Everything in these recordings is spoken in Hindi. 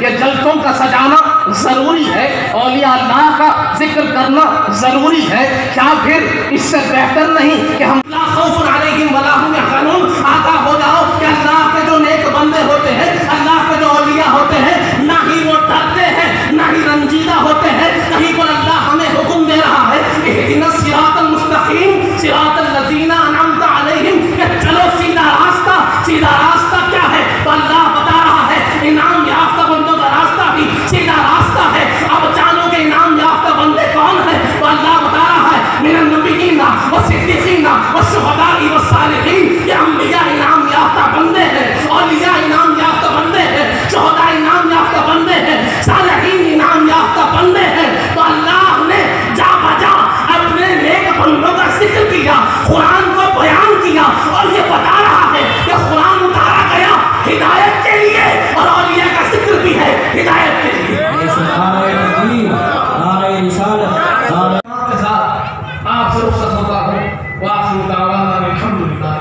ये जलसों का सजाना जरूरी है, औलिया अल्लाह का जिक्र करना जरूरी है। क्या फिर इससे बेहतर नहीं कि हम ला खौफुन अलैहिम वला हुम यहज़नून आगा हो जाओ कि अल्लाह के जो नेक बंदे होते हैं, अल्लाह के जो औलिया होते हैं, ना ही वो डरते हैं ना ही रंजीदा होते हैं। कहीं पर अल्लाह हमें हुक्म दे रहा है इहदिनस सिरातल मुस्तकीम सिरातल लज़ीना अनअमता अलैहिम, कि चलो सीधा रास्ता। सीधा रास्ता क्या है? तो अल्लाह बता रहा है इनाम याफ्ता बंदों का रास्ता भी सीधा रास्ता है। अब जानोगे इनाम याफ्ता बंदे कौन है? तो अल्लाह बता रहा है मिनन नबिय्यीना व सिद्दीकीना व शुहदाई व सालिहीन, ये अंबिया इनाम याफ्ता बंदे हैं, औलिया इनाम याफ्ता बंदे हैं, शुहदा इनाम याफ्ता बंदे हैं, सालिहीन इनाम याफ्ता बंदे हैं। तो अल्लाह ने जा बजा अपने नेक बंदों का जिक्र किया, कुरान को बयान किया और ये बता रहा है कि कुरान उतारा गया हिदायत के लिए और औलिया का जिक्र भी है हिदायत के लिए। आपसे रुखसत होता हूँ। वाखिर दावाना अल्हम्दुलिल्लाह।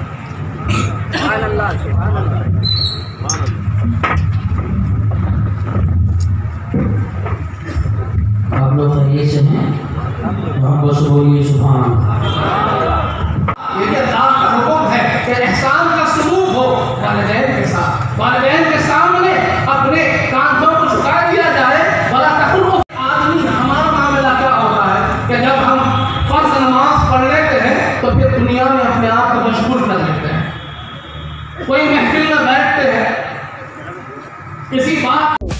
आप लोग खैरियत से हैं? मोहब्बत से बोलिए सुभान अल्लाह। ये अल्लाह का हुक्म है कि एहसान का सलूक हो वालिदैन के साथ, वालिदैन के सामने अपने कांधों को झुका दिया जाए। वला तकुल आदमी हमारा मामला क्या होता है कि जब हम फर्ज नमाज पढ़ लेते हैं तो फिर दुनिया में अपने आप को मशगूल कर लेते हैं, कोई महफिल में बैठते हैं किसी बात